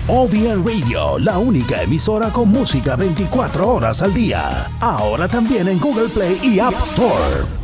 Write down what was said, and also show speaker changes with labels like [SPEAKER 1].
[SPEAKER 1] OVN Radio, la única emisora con música 24 horas al día. Ahora también en Google Play y App Store.